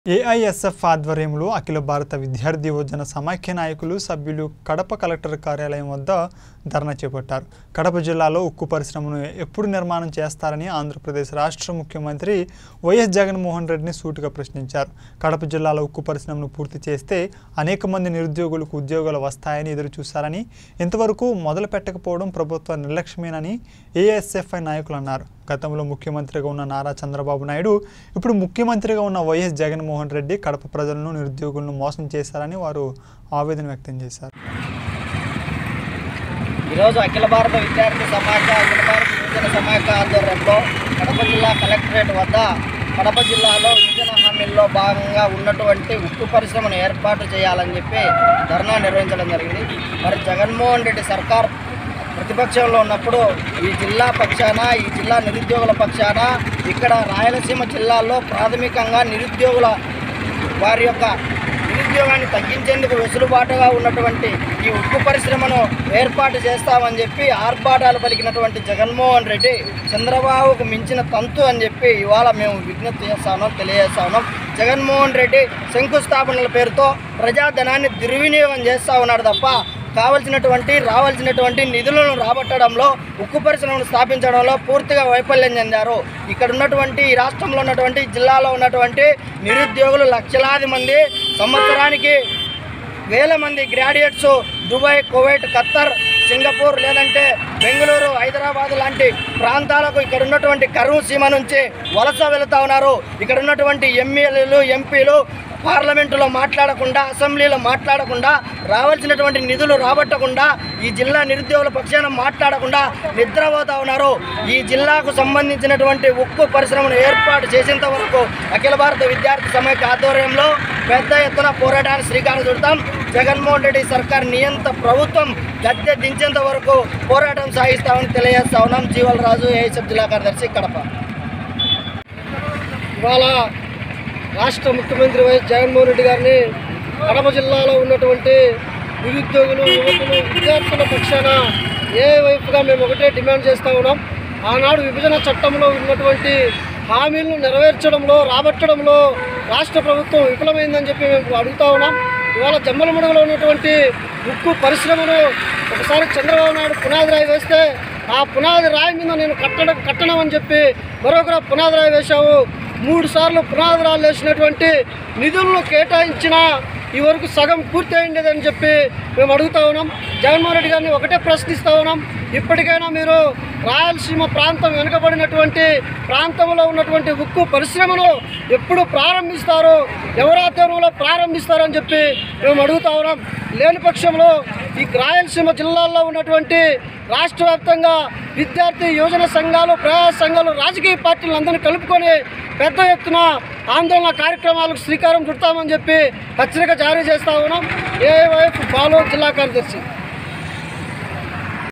AISF ఆధ్వర్యంలో అఖిల భారత విద్యార్థి యువజన సమాఖ్య నాయకులు సభ్యులు కడప కలెక్టర్ కార్యాలయం వద్ద ధర్నా చేపట్టారు. కడప జిల్లాలో ఉక్కు పరిశ్రమను ఎప్పుడు నిర్మాణం చేస్తారని ఆంధ్రప్రదేశ్ రాష్ట్ర ముఖ్యమంత్రి వైఎస్ జగన్మోహన్ రెడ్డిని సూటిగా ప్రశ్నించారు. కడప జిల్లాలో ఉక్కు పరిశ్రమను పూర్తి చేస్తే అనేక మంది నిరుద్యోగులకు ఉద్యోగాలు వస్తాయని ఎదురు చూశారని, ఇంతవరకు మొదలు పెట్టకపోవడం ప్రభుత్వ నిర్లక్ష్యమేనని ఏఐఎస్ఎఫ్ నాయకులు అన్నారు. గతంలో ముఖ్యమంత్రిగా ఉన్న నారా చంద్రబాబు నాయుడు, ఇప్పుడు ముఖ్యమంత్రిగా ఉన్న వైఎస్ జగన్మోహన్ రెడ్డి కడప ప్రజలను నిరుద్యోగులను మోసం చేశారని వారు ఆవేదన వ్యక్తం చేశారు. ఈరోజు అఖిల భారత విద్యార్థి సమాఖ్య అఖిల భారత యువజన సమాఖ్య ఆధ్వర్యంలో కడప జిల్లా కలెక్టరేట్ వద్ద కడప జిల్లాలో విభజన హామీల్లో భాగంగా ఉన్నటువంటి ఉక్కు పరిశ్రమను ఏర్పాటు చేయాలని చెప్పి ధర్నా నిర్వహించడం జరిగింది. మరి జగన్మోహన్ రెడ్డి సర్కార్ ప్రతిపక్షంలో ఉన్నప్పుడు ఈ జిల్లా పక్షాన, ఈ జిల్లా నిరుద్యోగుల పక్షాన, ఇక్కడ రాయలసీమ జిల్లాల్లో ప్రాథమికంగా నిరుద్యోగుల వారి యొక్క నిరుద్యోగాన్ని తగ్గించేందుకు వెసులుబాటుగా ఉన్నటువంటి ఈ ఉక్కు పరిశ్రమను ఏర్పాటు చేస్తామని చెప్పి ఆర్భాటాలు పలికినటువంటి జగన్మోహన్ రెడ్డి చంద్రబాబుకు మించిన తంతు అని చెప్పి ఇవాళ మేము విజ్ఞప్తి తెలియజేస్తా ఉన్నాం. జగన్మోహన్ రెడ్డి శంకుస్థాపనల పేరుతో ప్రజాధనాన్ని దుర్వినియోగం చేస్తూ ఉన్నాడు తప్ప రావాల్సినటువంటి నిధులను రాబట్టడంలో, ఉక్కు పరిశ్రమను స్థాపించడంలో పూర్తిగా వైఫల్యం చెందారు. ఇక్కడ ఉన్నటువంటి ఈ రాష్ట్రంలో ఉన్నటువంటి జిల్లాలో ఉన్నటువంటి నిరుద్యోగులు లక్షలాది మంది, సంవత్సరానికి వేల మంది graduates Dubai, Kuwait, Qatar, Singapore లేదంటే బెంగళూరు, హైదరాబాద్ లాంటి ప్రాంతాలకు ఇక్కడ ఉన్నటువంటి కరువు సీమ నుంచి వలస వెళుతూ ఉన్నారు. ఇక్కడ ఉన్నటువంటి ఎమ్మెల్యేలు, ఎంపీలు పార్లమెంటులో మాట్లాడకుండా, అసెంబ్లీలో మాట్లాడకుండా, రావాల్సినటువంటి నిధులు రాబట్టకుండా, ఈ జిల్లా నిరుద్యోగుల పక్షాన మాట్లాడకుండా నిద్రపోతూ ఉన్నారు. ఈ జిల్లాకు సంబంధించినటువంటి ఉక్కు పరిశ్రమను ఏర్పాటు చేసేంత వరకు అఖిల భారత విద్యార్థి సమాఖ్య ఆధ్వర్యంలో పెద్ద ఎత్తున పోరాటానికి శ్రీకారం చుడతాం. జగన్మోహన్ రెడ్డి సర్కార్ నియంత ప్రభుత్వం గద్దె దించేంత వరకు పోరాటం సాగిస్తామని తెలియజేస్తా ఉన్నాం. జీవల్ రాజు, ఏఐఎస్ఎఫ్ జిల్లా కార్యదర్శి, కడప. ఇవాళ రాష్ట్ర ముఖ్యమంత్రి వైఎస్ జగన్మోహన్ రెడ్డి గారిని కడప జిల్లాలో ఉన్నటువంటి నిరుద్యోగులు, యువకులు, విద్యార్థుల పక్షాన ఏ వైపుగా మేము ఒకటే డిమాండ్ చేస్తూ ఉన్నాం. ఆనాడు విభజన చట్టంలో ఉన్నటువంటి హామీలను నెరవేర్చడంలో, రాబట్టడంలో రాష్ట్ర ప్రభుత్వం విఫలమైందని చెప్పి మేము అడుగుతూ ఉన్నాం. ఇవాళ జమ్మలమడుగులో ఉన్నటువంటి ఉక్కు పరిశ్రమను ఒకసారి చంద్రబాబు నాయుడు పునాది రాయి వేస్తే, ఆ పునాది రాయి మీద నేను కట్టడం అని చెప్పి మరొకరు పునాది రాయి వేశావు. 3 సార్లు పునాది రాళ్ళు వేసినటువంటి నిధులను కేటాయించిన ఈ వరకు సగం పూర్తి అయిందని చెప్పి మేము అడుగుతూ ఉన్నాం. జగన్మోహన్ రెడ్డి గారిని ఒకటే ప్రశ్నిస్తూ ఉన్నాం. ఇప్పటికైనా మీరు రాయలసీమ ప్రాంతం వెనుకబడినటువంటి ప్రాంతంలో ఉన్నటువంటి ఉక్కు పరిశ్రమను ఎప్పుడు ప్రారంభిస్తారు, ఎవరాధ్వర్యంలో ప్రారంభిస్తారని చెప్పి మేము అడుగుతూ ఉన్నాం. లేని పక్షంలో ఈ రాయలసీమ జిల్లాల్లో ఉన్నటువంటి రాష్ట్ర వ్యాప్తంగా విద్యార్థి యువజన సంఘాలు, ప్రజా సంఘాలు, రాజకీయ పార్టీలను అందరినీ కలుపుకొని పెద్ద ఎత్తున ఆందోళన కార్యక్రమాలకు శ్రీకారం చుడతామని చెప్పి హెచ్చరిక జారీ చేస్తా ఉన్నాం. ఏఐఎఫ్ బాలు, జిల్లా కార్యదర్శి.